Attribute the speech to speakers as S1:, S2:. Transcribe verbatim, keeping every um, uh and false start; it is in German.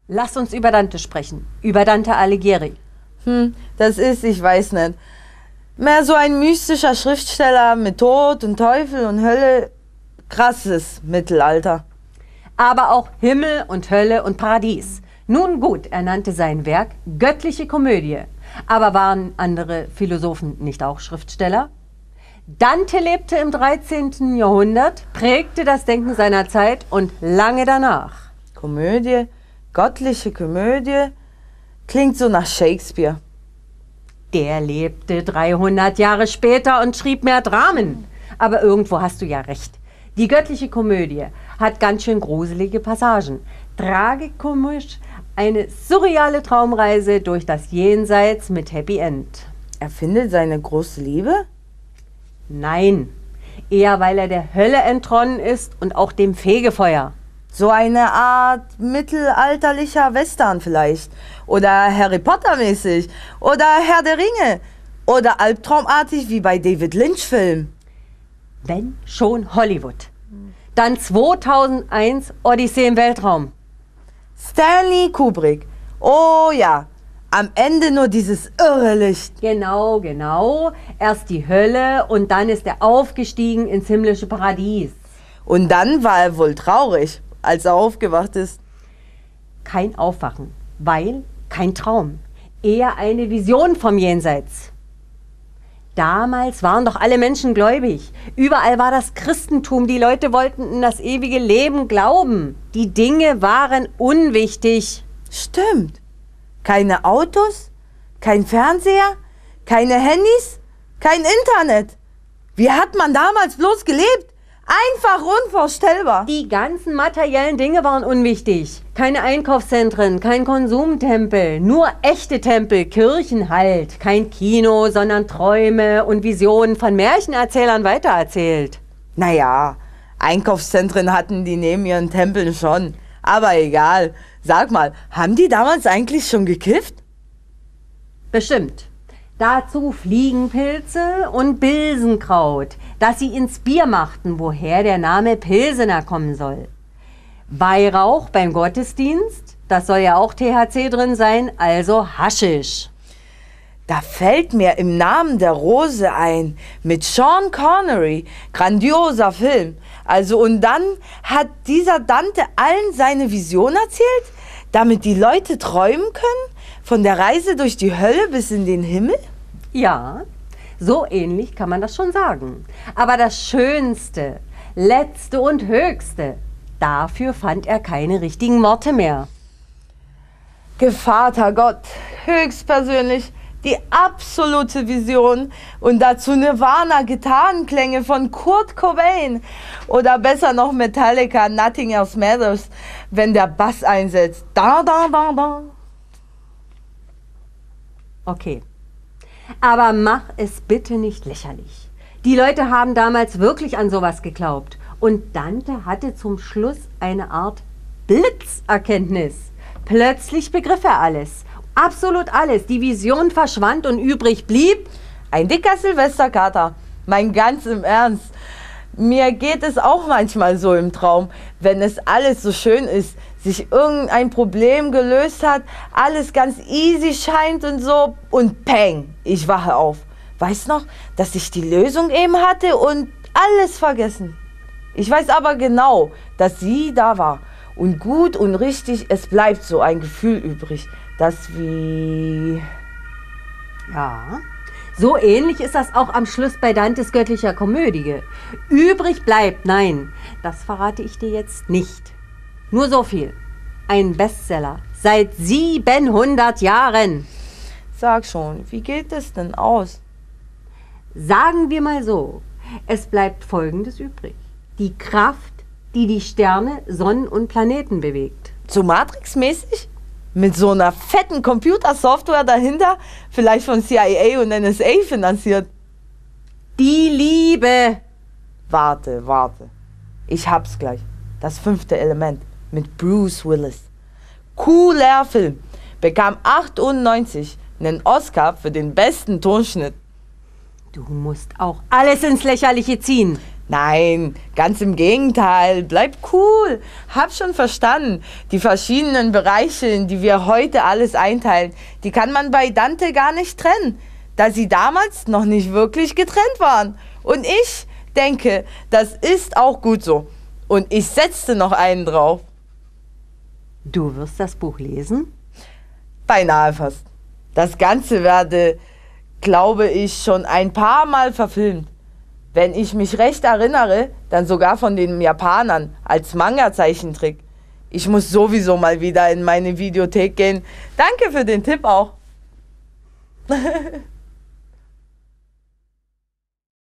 S1: Lass uns über Dante sprechen. Über Dante Alighieri.
S2: Hm, das ist, ich weiß nicht, mehr so ein mystischer Schriftsteller mit Tod und Teufel und Hölle. Krasses Mittelalter.
S1: Aber auch Himmel und Hölle und Paradies. Nun gut, er nannte sein Werk Göttliche Komödie. Aber waren andere Philosophen nicht auch Schriftsteller? Dante lebte im dreizehnten Jahrhundert, prägte das Denken seiner Zeit und lange danach.
S2: Komödie, göttliche Komödie, klingt so nach Shakespeare.
S1: Der lebte dreihundert Jahre später und schrieb mehr Dramen. Aber irgendwo hast du ja recht. Die Göttliche Komödie hat ganz schön gruselige Passagen. Tragikomisch, eine surreale Traumreise durch das Jenseits mit Happy End.
S2: Er findet seine große Liebe?
S1: Nein, eher weil er der Hölle entronnen ist und auch dem Fegefeuer.
S2: So eine Art mittelalterlicher Western vielleicht. Oder Harry Potter mäßig. Oder Herr der Ringe. Oder albtraumartig wie bei David Lynch-Filmen.
S1: Wenn schon Hollywood. Dann zweitausendeins Odyssee im Weltraum.
S2: Stanley Kubrick. Oh ja. Am Ende nur dieses irre Licht.
S1: Genau, genau. Erst die Hölle und dann ist er aufgestiegen ins himmlische Paradies.
S2: Und dann war er wohl traurig, als er aufgewacht ist.
S1: Kein Aufwachen, weil kein Traum. Eher eine Vision vom Jenseits. Damals waren doch alle Menschen gläubig. Überall war das Christentum. Die Leute wollten in das ewige Leben glauben. Die Dinge waren unwichtig.
S2: Stimmt. Keine Autos, kein Fernseher, keine Handys, kein Internet. Wie hat man damals bloß gelebt? Einfach unvorstellbar.
S1: Die ganzen materiellen Dinge waren unwichtig. Keine Einkaufszentren, kein Konsumtempel, nur echte Tempel, Kirchen halt. Kein Kino, sondern Träume und Visionen von Märchenerzählern weitererzählt.
S2: Naja, Einkaufszentren hatten die neben ihren Tempeln schon. Aber egal. Sag mal, haben die damals eigentlich schon gekifft?
S1: Bestimmt. Dazu Fliegenpilze und Bilsenkraut, das sie ins Bier machten, woher der Name Pilsener kommen soll. Weihrauch beim Gottesdienst, das soll ja auch T H C drin sein, also Haschisch.
S2: Da fällt mir Im Namen der Rose ein, mit Sean Connery, grandioser Film. Also und dann hat dieser Dante allen seine Vision erzählt, damit die Leute träumen können, von der Reise durch die Hölle bis in den Himmel?
S1: Ja, so ähnlich kann man das schon sagen. Aber das Schönste, Letzte und Höchste, dafür fand er keine richtigen Worte mehr.
S2: Gevatter Gott, höchstpersönlich, die absolute Vision und dazu Nirvana-Gitarrenklänge von Kurt Cobain oder besser noch Metallica, Nothing Else Matters, wenn der Bass einsetzt. Da, da, da, da.
S1: Okay, aber mach es bitte nicht lächerlich. Die Leute haben damals wirklich an sowas geglaubt und Dante hatte zum Schluss eine Art Blitzerkenntnis. Plötzlich begriff er alles. Absolut alles. Die Vision verschwand und übrig blieb
S2: ein dicker Silvesterkater. Mein ganz im Ernst. Mir geht es auch manchmal so im Traum, wenn es alles so schön ist, sich irgendein Problem gelöst hat, alles ganz easy scheint und so und peng, ich wache auf. Weiß noch, dass ich die Lösung eben hatte und alles vergessen. Ich weiß aber genau, dass sie da war. Und gut und richtig, es bleibt so ein Gefühl übrig, das wie...
S1: Ja, so ähnlich ist das auch am Schluss bei Dantes Göttlicher Komödie. Übrig bleibt, nein, das verrate ich dir jetzt nicht. Nur so viel. Ein Bestseller seit siebenhundert Jahren.
S2: Sag schon, wie geht es denn aus?
S1: Sagen wir mal so, es bleibt Folgendes übrig. Die Kraft, die die Sterne, Sonnen und Planeten bewegt.
S2: So Matrix-mäßig? Mit so einer fetten Computersoftware dahinter, vielleicht von C I A und N S A finanziert.
S1: Die Liebe.
S2: Warte, warte. Ich hab's gleich. Das fünfte Element mit Bruce Willis. Cooler Film. Bekam achtundneunzig einen Oscar für den besten Tonschnitt.
S1: Du musst auch alles ins Lächerliche ziehen.
S2: Nein, ganz im Gegenteil. Bleib cool. Hab schon verstanden. Die verschiedenen Bereiche, in die wir heute alles einteilen, die kann man bei Dante gar nicht trennen, da sie damals noch nicht wirklich getrennt waren. Und ich denke, das ist auch gut so. Und ich setzte noch einen drauf.
S1: Du wirst das Buch lesen?
S2: Beinahe fast. Das Ganze werde, glaube ich, schon ein paar Mal verfilmt. Wenn ich mich recht erinnere, dann sogar von den Japanern als Manga-Zeichentrick. Ich muss sowieso mal wieder in meine Videothek gehen. Danke für den Tipp auch.